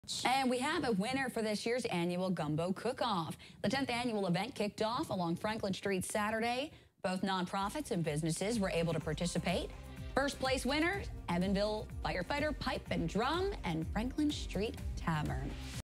And we have a winner for this year's annual Gumbo Cook-Off. The 10th annual event kicked off along Franklin Street Saturday. Both nonprofits and businesses were able to participate. First place winners, Evansville Firefighter Pipe and Drum and Franklin Street Tavern.